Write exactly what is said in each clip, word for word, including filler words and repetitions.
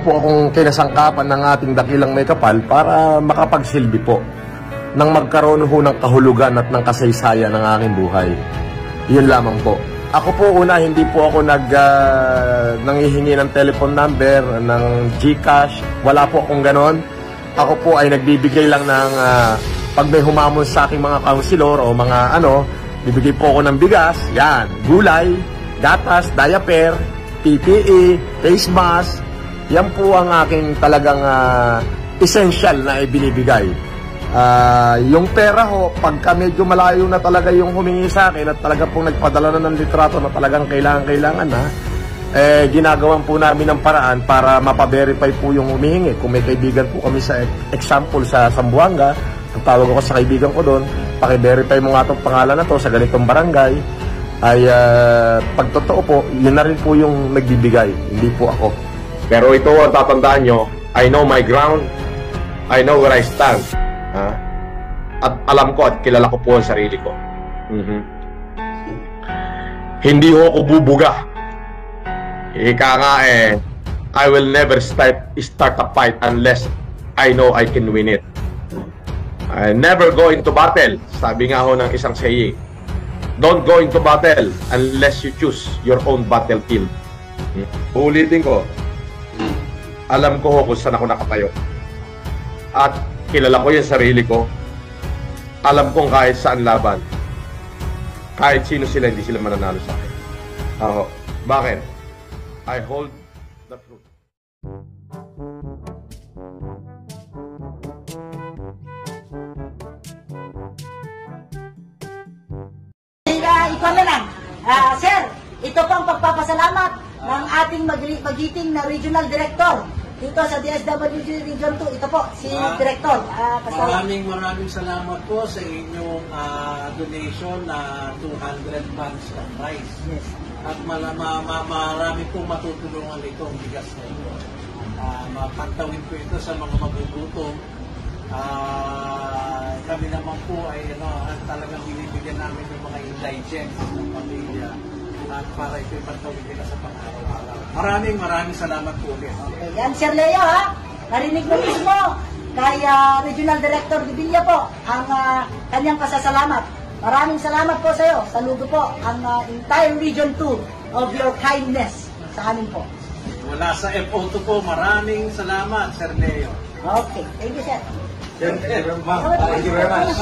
po akong kinasangkapan ng ating dakilang may kapal para makapagsilbi po nang magkaroon ho ng kahulugan at ng kasaysayan ng aking buhay. Yun lamang po. Ako po una, hindi po ako nag uh, nangihingi ng telephone number, ng GCash. Wala po akong ganon. Ako po ay nagbibigay lang ng uh, pag may humamon sa aking mga counselor o mga ano, bibigay po ako ng bigas, yan, gulay, gatas, diaper, P P E, face mask. Yan po ang aking talagang uh, essential na ibinibigay. Uh, yung pera ho, pagka medyo malayo na talaga yung humingi sa akin at talaga pong nagpadala na ng litrato na talagang kailangan-kailangan na, eh, ginagawan po namin ng paraan para mapaverify po yung humihingi. Kung may kaibigan po kami sa example sa Zamboanga, ang tawag ako sa kaibigan ko doon, pakiverify mo nga itong pangalan na to sa ganitong barangay, ay uh, pag totoo po, yun na rin po yung nagbibigay, hindi po ako. Pero ito ang tatandaan nyo, I know my ground, I know where I stand. Ha? At alam ko at kilala ko po ang sarili ko. Mm-hmm. Hindi ho ako bubuga. Ika nga eh, I will never start, start a fight unless I know I can win it. I never go into battle. Sabi nga ho ng isang saying, don't go into battle unless you choose your own battlefield. Hmm? Ulitin ko, alam ko ho kung saan ako nakatayo. At kilala ko yung sarili ko. Alam kong kahit saan laban, kahit sino sila, hindi sila mananalo sa akin. Aho. Bakit? I hold the truth. Ikaw na lang. Uh, sir, ito po ang pagpapasalamat ng ating magiting na regional director dito sa D S W G Region two. Ito po, si uh, Director. Uh, maraming maraming salamat po sa inyong uh, donation na two hundred pounds of rice. Yes. At ma ma ma marami pong matutulungan itong bigas na ito. Uh, mapantawin po ito sa mga magugutom. Uh, kami naman po ay ano, talagang binibigyan namin ng mga indigent ng pamilya at para ito ipantawin nila sa pang-araw-araw. Maraming maraming salamat po ulit. Okay, yan Sir Leo ha. Narinig mo mismo kay uh, Regional Director Di Villa po ang uh, kanyang pasasalamat. Maraming salamat po sa iyo. Saludo po ang uh, entire Region two of your kindness sa amin po. Wala sa F O two po, maraming salamat Sir Leo. Okay, thank you sir. Thank you very much. Thank you very much.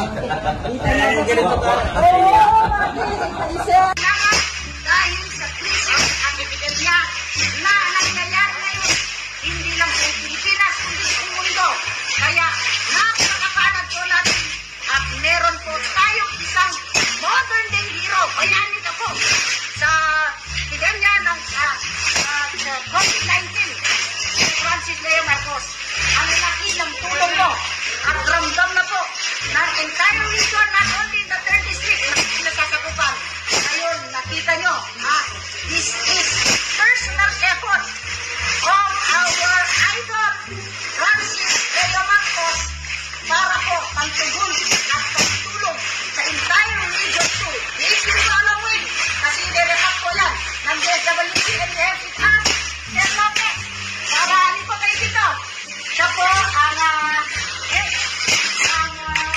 Dahil sa krisis at epidemya na nangyayari ngayon, hindi lang sa Pilipinas, kundi sa mundo. Kaya napakakanad po natin at meron po tayong isang modern day hero. Bayanin na po sa epidemya ng uh, uh, COVID nineteen, si Francis Leo Marcos. Ang laki ng tulong mo at ramdam na po ng entire region, not only in the third district na pinasasakupan. Ngayon, nakita nyo, ah, this is personal effort of our idol, Francis Leo Marcos, para po pagtugon at pagtulong sa entire Region two. Please do follow me, kasi nilirehap ko yan ng D S W G and F it up. Sir Lopez, para halip po kayo dito. Siya po ang, uh, eh, ang uh,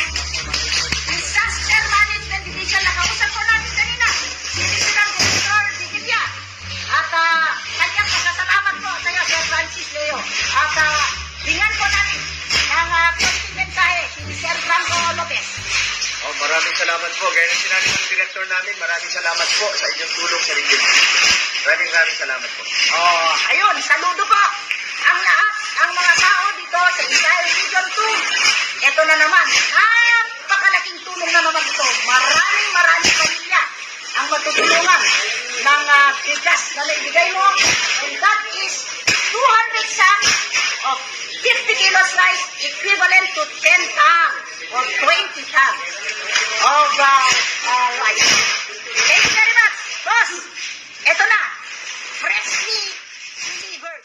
Disaster Management Division na kausap ko natin kanina. Divisional Director Di Villa. At uh, kanyang pasasalamat po sa iyo, Sir Francis Leo. At uh, bingan po natin ang uh, kontinentahe, si Sir Franco Lopez. Oh, maraming salamat po. Gaya ng sinabi ng director namin, maraming salamat po sa inyong tulong sa region. Maraming maraming salamat po. Oh, ayun, saludo po ang lahat, ang mga tao dito sa entire Region two. Ito na naman, napakalaking tulong na naman ito. Maraming maraming pamilya ang matutulungan ng uh, bigas na naibigay mo. And that is two hundred sacks of fifty kilos rice equivalent to ten tons or twenty tons of uh, uh, rice. Thank you very much, boss. Ito na, freshly delivered.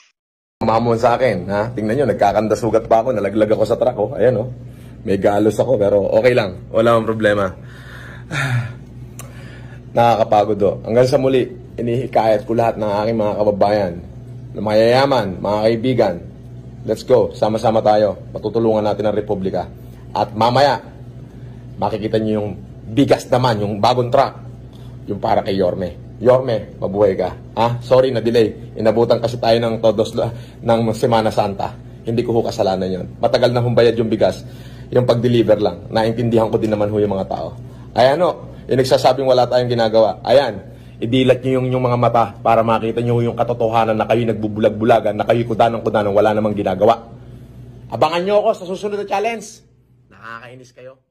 Mamon sa akin, ha? Tingnan nyo, nagkakandasugat pa ako, nalaglag ako sa truck, oh. Ayan, oh. May galos ako, pero okay lang. Wala akong problema. Nakakapagod, oh. Hanggang sa muli, inihikayat ko lahat ng aking mga kababayan mayayaman, mga kaibigan, let's go, sama-sama tayo, matutulungan natin ang Republika. At mamaya, makikita nyo yung bigas naman, yung bagong truck, yung para kay Yorme. Yorme, mabuhay ka. Ah, sorry na delay. Inabutan kasi tayo ng todos ng Semana Santa. Hindi ko ho kasalanan yon. Matagal na humbayad yung bigas. Yung pag-deliver lang. Naintindihan ko din naman ho yung mga tao. Ayan o, yung nagsasabing wala tayong ginagawa. Ayan, idilat nyo yung, yung mga mata para makita nyo yung katotohanan na kayo nagbubulag-bulagan, na kayo kudanang-kudanang wala namang ginagawa. Abangan nyo ako sa susunod na challenge. Nakakainis kayo.